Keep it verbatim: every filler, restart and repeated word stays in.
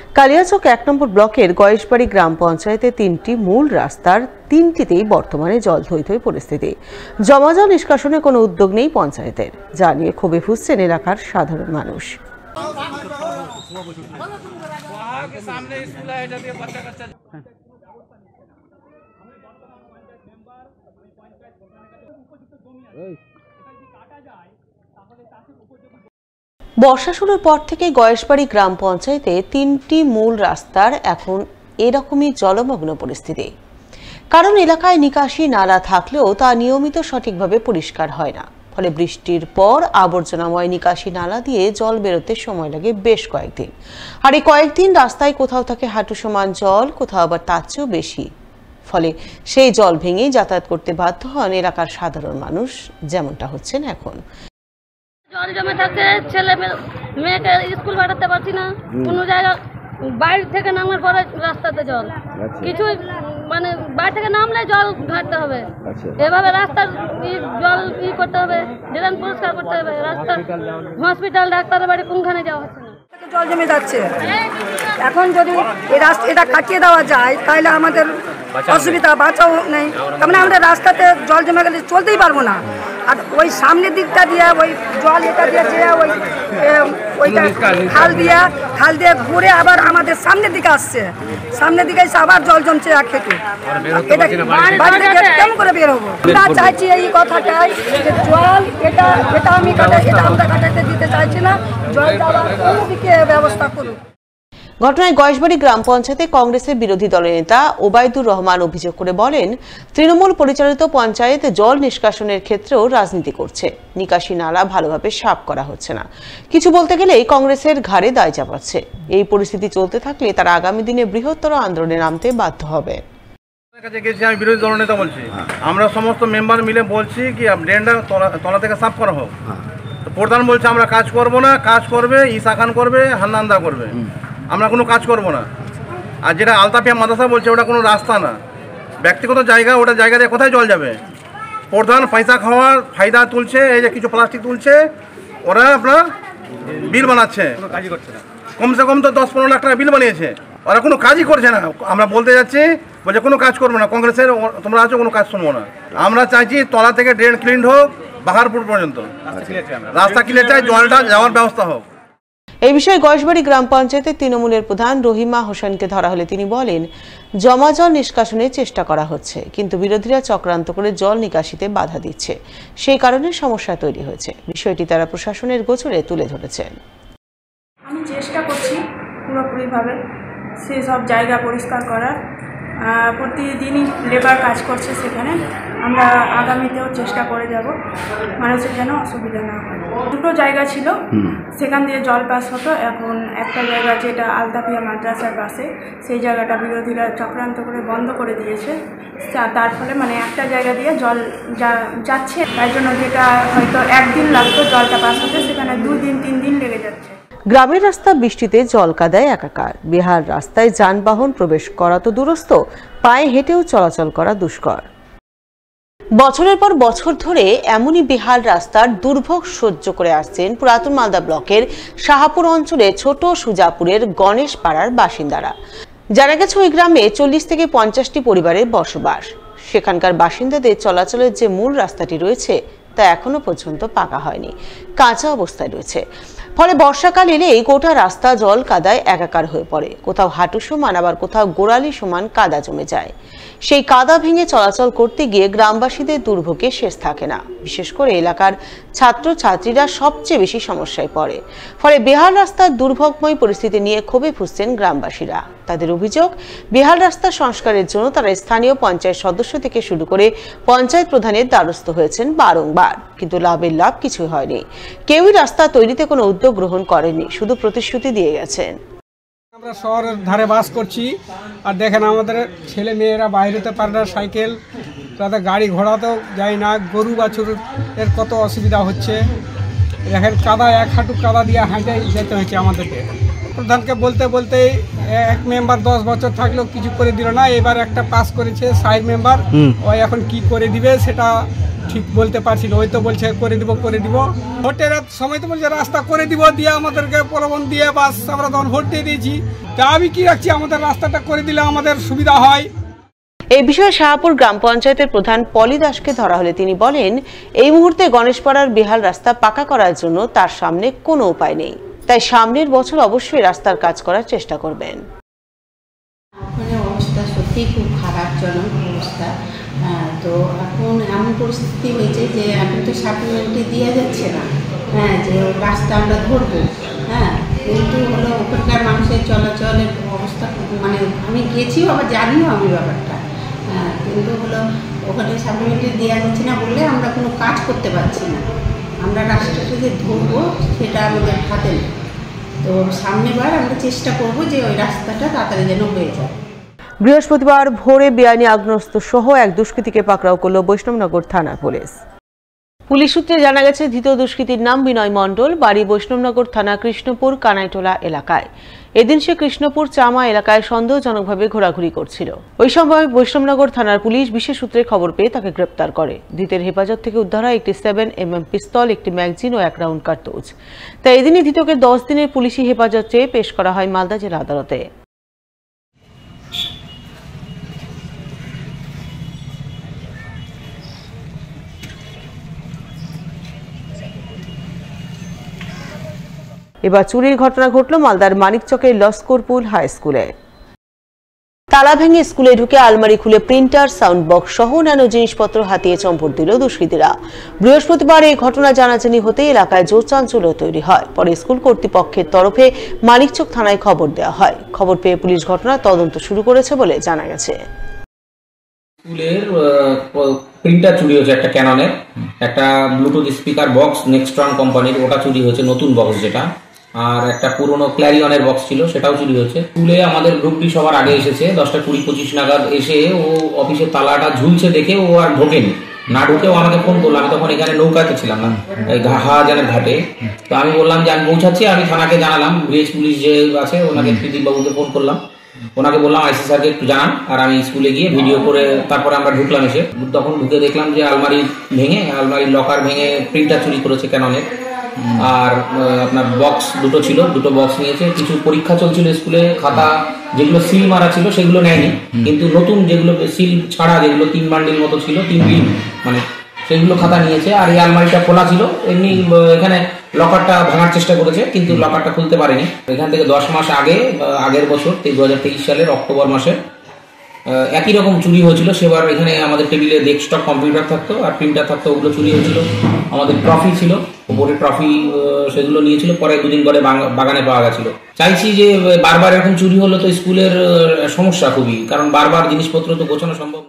কালিয়াচক এক নম্বর ব্লকের গয়েশবাড়ি গ্রাম পঞ্চায়েতে তিনটি মূল রাস্তার তিনটিতেই বর্তমানে জল থই থই পরিস্থিতি। জমা জল নিষ্কাশনে কোনো উদ্যোগ নেই পঞ্চায়েতের, যা নিয়ে ক্ষোভে ফুঁসছেন এলাকার সাধারণ মানুষ। বর্ষা শুরুর পর থেকে গয়েশবাড়ি গ্রাম পঞ্চায়েতে তিনটি মূল রাস্তার এখন এরকমই জলমগ্ন পরিস্থিতি। কারণ এলাকায় নিকাশি নালা থাকলেও তা নিয়মিত সঠিকভাবে পরিষ্কার হয় না, ফলে বৃষ্টির পর আবর্জনাময় নিকাশি নালা দিয়ে জল বেরোতে সময় লাগে বেশ কয়েকদিন। আর এই কয়েকদিন রাস্তায় কোথাও থাকে হাঁটু সমান জল, কোথাও আবার তার চেয়েও বেশি। ফলে সেই জল ভেঙে যাতায়াত করতে বাধ্য হন এলাকার সাধারণ মানুষ, যেমনটা হচ্ছেন এখন। জল জমে থাকে, ছেলে মেয়েকে স্কুল পাঠাতে পারছি না, কোনো জায়গা বাইরে থেকে নামার পরে রাস্তাতে জল, কিছু মানে বাইরে থেকে নামলে জল ঘাটতে হবে, এভাবে রাস্তার জল ই করতে হবে, ড্রেন পরিষ্কার করতে হবে, রাস্তা হসপিটাল ডাক্তারের বাড়ি কোনখানে যাওয়া হচ্ছে না, জল জমে যাচ্ছে। এখন যদি এই রাস্তা এটা কাটিয়ে দেওয়া যায় তাহলে আমাদের অসুবিধা, বাঁচাও নেই। তার মানে আমাদের রাস্তাতে জল জমে গেলে চলতেই পারবো না। আর ওই সামনের দিকটা দিয়ে ওই জল এটা দিয়ে যে ওই ওইটা খাল দিয়া খাল দিয়ে ঘুরে আবার আমাদের সামনের দিকে আসছে, সামনের দিকে এসে আবার জল জমছে এক থেকে। এটা বাড়ি থেকে কেমন করে বের হবো? আমরা চাইছি এই কথাটাই যে জল এটা এটা আমি কাটাই এটা আমরা কাটাতে দিতে চাইছি না, জলটা আবার অন্যদিকে ব্যবস্থা করুন। ঘটনায় গয়েশবাড়ি গ্রাম পঞ্চায়েতে কংগ্রেসের বিরোধী দলের নেতা ওবায়দুর রহমান অভিযোগ করে বলেন, তৃণমূল পরিচালিত পঞ্চায়েত জল নিষ্কাশনের ক্ষেত্রেও রাজনীতি করছে, নিকাশি নালা ভালোভাবে সাফ করা হচ্ছে না। কিছু বলতে গেলেই কংগ্রেসের ঘাড়ে দায় চাপাচ্ছে। এই পরিস্থিতি চলতে থাকলে তারা আগামী দিনে বৃহত্তর আন্দোলনে নামতে বাধ্য হবে। আমি বিরোধী দল নেতা বলছি, আমরা সমস্ত মেম্বার মিলে বলছি কি ড্রেনটা তলা থেকে সাফ করা হোক। প্রধান বলছে আমরা কাজ করব না, কাজ করবে ইসা খান করবে, হান্নান্দা করবে, আমরা কোনো কাজ করব না। আর যেটা আলতাপিয়া মাদ্রাসা বলছে ওটা কোনো রাস্তা না, ব্যক্তিগত জায়গা, ওটা জায়গা দিয়ে কোথায় জল যাবে? প্রধান পয়সা খাওয়ার ফায়দা তুলছে, এই যে কিছু প্লাস্টিক তুলছে, ওরা আপনার বিল বানাচ্ছে, কাজই করছে না। কমসে কম তো দশ পনেরো লাখ টাকা বিল বানিয়েছে, ওরা কোনো কাজই করছে না। আমরা বলতে যাচ্ছি বলছে কোনো কাজ করবো না, কংগ্রেসের তোমরা আছো, কোনো কাজ শুনবো না। আমরা চাইছি তলা থেকে ড্রেন ক্লিন হোক, বাহারপুর পর্যন্ত রাস্তা ক্লিয়ার চাই, জলটা যাওয়ার ব্যবস্থা হোক। এই বিষয়ে গয়েশবাড়ি গ্রাম পঞ্চায়েতের তৃণমূলের প্রধান রহিমা হোসেনকে ধরা হলে তিনি বলেন, জমা জল নিষ্কাশনের চেষ্টা করা হচ্ছে, কিন্তু বিরোধীরা চক্রান্ত করে জল নিকাশিতে বাধা দিচ্ছে, সেই কারণে সমস্যা তৈরি হয়েছে। বিষয়টি তারা প্রশাসনের গোচরে তুলে ধরেছেন। আমি চেষ্টা করছি পুরোপুরিভাবে সেসব জায়গা পরিষ্কার করার, প্রতিদিনই লেবার কাজ করছে সেখানে, আমরা আগামীতেও চেষ্টা করে যাব মানুষের যেন অসুবিধা না হয়। দুটো জায়গা ছিল সেখান দিয়ে জল পাস হতো, এখন একটা জায়গা যেটা আলতাপিয়া মাদ্রাসার পাশে, সেই জায়গাটা বিরোধীরা চক্রান্ত করে বন্ধ করে দিয়েছে। তার ফলে মানে একটা জায়গা দিয়ে জল যা যাচ্ছে, তাই জন্য যেটা হয়তো একদিন লাগতো জলটা পাস হতে, সেখানে দুই দিন তিন দিন লেগে যাচ্ছে। গ্রামের রাস্তা বৃষ্টিতে জল কাদায় একাকার। বেহাল রাস্তায় যানবাহন প্রবেশ করা তো দূরস্থ, পায়ে হেঁটেও চলাচল করা দুষ্কর। বছরের পর বছর ধরে এমনই বেহাল রাস্তার দুর্ভোগ সহ্য করে আসছেন পুরাতন মালদা ব্লকের শাহাপুর অঞ্চলে ছোট সুজাপুরের গণেশ পাড়ার বাসিন্দারা। জানা গেছে ওই গ্রামে চল্লিশ থেকে পঞ্চাশটি পরিবারের বসবাস। সেখানকার বাসিন্দাদের চলাচলের যে মূল রাস্তাটি রয়েছে তা এখনো পর্যন্ত পাকা হয়নি, কাঁচা অবস্থায় রয়েছে। ফলে বর্ষাকাল এলেই গোটা রাস্তা জল কাদায় একাকার হয়ে পড়ে, কোথাও হাঁটু সমান আবার কোথাও গোড়ালি সমান কাদা জমে যায়। সেই কাদা ভেঙে চলাচল করতে গিয়ে গ্রামবাসীদের দুর্ভোগে শেষ থাকে না। বিশেষ করে এলাকার ছাত্র ছাত্রীরা সবচেয়ে বেশি সমস্যায় পড়ে। ফলে বেহাল রাস্তার দুর্ভোগময় পরিস্থিতি নিয়ে ক্ষোভে ফুঁসছেন গ্রামবাসীরা। তাদের অভিযোগ, বেহাল রাস্তা সংস্কারের জন্য তারা স্থানীয় পঞ্চায়েত সদস্য থেকে শুরু করে পঞ্চায়েত প্রধানের দ্বারস্থ হয়েছেন বারংবার, কিন্তু লাভের লাভ কিছুই হয়নি। কেউই রাস্তা তৈরিতে কোনো উদ্যোগ গ্রহণ করেনি, শুধু প্রতিশ্রুতি দিয়ে গেছেন। আমরা শহরের ধারে বাস করছি, আর দেখেন আমাদের ছেলে মেয়েরা বাইরেতে পারে না, সাইকেল তাদের গাড়ি ঘোড়াতেও যায় না, গরু বাছুর এর কত অসুবিধা হচ্ছে। দেখেন কাদা, এক হাঁটু কাদা দিয়ে হাঁটে যেতে হয়েছে আমাদেরকে। প্রধানকে বলতে বলতে এক মেম্বার দশ বছর থাকলেও কিছু করে দিল না, এবার একটা পাস করেছে সাইড মেম্বার, ওই এখন কি করে দিবে সেটা ঠিক বলতে পারছি না। ওই তো বলছে করে দিব করে দিব, ভোটের সময় তো বলছে রাস্তা করে দিব, দিয়ে আমাদেরকে প্রলোভন দিয়ে বাস আমরা তখন ভোট দিয়ে দিয়েছি। তা আমি কি রাখছি, আমাদের রাস্তাটা করে দিলে আমাদের সুবিধা হয়। এই বিষয়ে শাহপুর গ্রাম পঞ্চায়েতের প্রধান পলি দাসকে ধরা হলে তিনি বলেন, এই মুহূর্তে গণেশপাড়ার বেহাল রাস্তা পাকা করার জন্য তার সামনে কোনো উপায় নেই, তাই সামনের বছর অবশ্যই রাস্তার কাজ করার চেষ্টা করবেন। অবস্থা সত্যি খুব খারাপজনক অবস্থা। তো এখন এমন পরিস্থিতি হয়েছে যে এখন তো সাপ্লিমেন্টে দেওয়া যাচ্ছে না, হ্যাঁ, যে রাস্তা আমরা ধরবো, হ্যাঁ, কিন্তু হলো ওখানকার মানুষের চলাচলের অবস্থা, মানে আমি গেছিও আবার জানিও আমি ব্যাপারটা, হ্যাঁ, কিন্তু হলো ওখানে সাপ্লিমেন্টে দেওয়া যাচ্ছে না বললে আমরা কোনো কাজ করতে পারছি না। আমরা রাস্তাটা যে ধরবো সেটা আমাদের হাতে নেই। তো সামনেবার আমরা চেষ্টা করবো যে ওই রাস্তাটা তাড়াতাড়ি যেন হয়ে যায়। বৃহস্পতিবার ভোরে বেআইনি আগ্নেয়াস্ত্র সহ এক দুষ্কৃতীকে পাকড়াও করল বৈষ্ণবনগর থানার পুলিশ। পুলিশ সূত্রে জানা গেছে, ধৃত দুষ্কৃতীর নাম বিনয় মণ্ডল, বাড়ি বৈষ্ণবনগর থানা কৃষ্ণপুর কানাইটোলা এলাকায়। এদিন সে কৃষ্ণপুর চামা এলাকায় সন্দেহজনকভাবে ঘোরাঘুরি করছিল। ওই সময় বৈষ্ণবনগর থানার পুলিশ বিশেষ সূত্রে খবর পেয়ে তাকে গ্রেপ্তার করে। ধৃতের হেফাজত থেকে উদ্ধার হয় একটি সেভেন এম এম পিস্তল, একটি ম্যাগজিন ও এক রাউন্ড কার্তুজ। তাই এদিনই ধৃতকে দশ দিনের পুলিশি হেফাজত চেয়ে পেশ করা হয় মালদা জেলা আদালতে। এবার চুরির ঘটনা ঘটল মালদার মানিকচকের লস্করপুর হাই স্কুলে। তালা ভেঙে স্কুলে ঢুকে আলমারি খুলে প্রিন্টার, সাউন্ড বক্স সহ অন্যান্য জিনিসপত্র হাতিয়ে চম্পট দিল দুষ্কৃতীরা। বৃহস্পতিবার এই ঘটনা জানাজানি হতে এলাকায় জোর চাঞ্চল্য তৈরি হয়। পরে স্কুল কর্তৃপক্ষের তরফে মানিকচক থানায় খবর দেওয়া হয়। খবর পেয়ে পুলিশ ঘটনার তদন্ত শুরু করেছে বলে জানা গেছে। স্কুলের প্রিন্টার চুরি হয়েছে, একটা ক্যাননের, একটা ব্লুটুথ স্পিকার বক্স নেক্সট্রন কোম্পানির, ওটা চুরি হয়েছে, নতুন বক্স যেটা, আর একটা পুরনো ক্ল্যারিয়নের বক্স ছিল সেটাও চুরি হয়েছে। স্কুলে আমাদের গ্রুপটি সবার আগে এসেছে, দশটা কুড়ি পঁচিশ নাগাদ এসে ও অফিসের তালাটা ঝুলছে দেখে ও আর ঢোকেনি, না ঢুকে ও আমাকে ফোন করলো। আমি তখন এখানে নৌকাতে ছিলাম না, এই হাজানের ঘাটে। তো আমি বললাম যে আমি পৌঁছাচ্ছি, আমি থানাকে জানালাম, ব্রিজ পুলিশ যে আছে ওনাকে প্রদীপ বাবুকে ফোন করলাম, ওনাকে বললাম আইসি স্যারকে একটু জানান, আর আমি স্কুলে গিয়ে ভিডিও করে তারপরে আমরা ঢুকলাম। এসে তখন ঢুকে দেখলাম যে আলমারি ভেঙে, আলমারির লকার ভেঙে প্রিন্টার চুরি করেছে ক্যাননের, আর আপনার বক্স দুটো ছিল, দুটো বক্স নিয়েছে। কিছু পরীক্ষা চলছিল স্কুলে, খাতা যেগুলো সিল মারা ছিল সেগুলো নেয়নি, কিন্তু নতুন যেগুলো সিল ছাড়া যেগুলো তিন বান্ডিল মতো ছিল, তিন বিল মানে সেগুলো খাতা নিয়েছে। আর এই আলমারিটা খোলা ছিল, এমনি এখানে লকারটা ভাঙার চেষ্টা করেছে কিন্তু লকারটা খুলতে পারেনি। এখান থেকে দশ মাস আগে, আগের বছর দু হাজার তেইশ সালের অক্টোবর মাসে একই রকম চুরি হয়েছিল। সেবার এখানে আমাদের টেবিলে ডেস্কটপ কম্পিউটার থাকতো আর প্রিন্টার থাকতো, ওগুলো চুরি হয়েছিল। আমাদের ট্রফি ছিল, ওপরে ট্রফি সেগুলো নিয়েছিল, পরে দুদিন পরে বাগানে পাওয়া গেছিল। চাইছি যে বারবার এরকম চুরি হলো তো স্কুলের সমস্যা খুবই, কারণ বারবার জিনিসপত্র তো গোছানো সম্ভব।